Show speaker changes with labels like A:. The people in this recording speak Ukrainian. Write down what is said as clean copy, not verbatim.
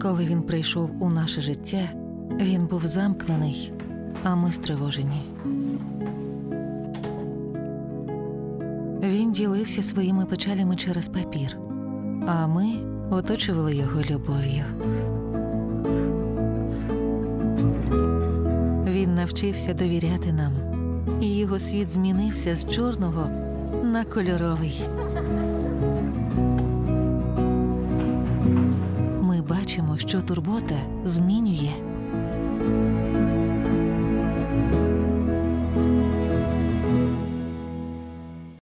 A: Коли він прийшов у наше життя, він був замкнений, а ми стривожені. Він ділився своїми печалями через папір, а ми оточували його любов'ю. Він навчився довіряти нам, і його світ змінився з чорного на кольоровий. Ми бачимо, що турбота змінює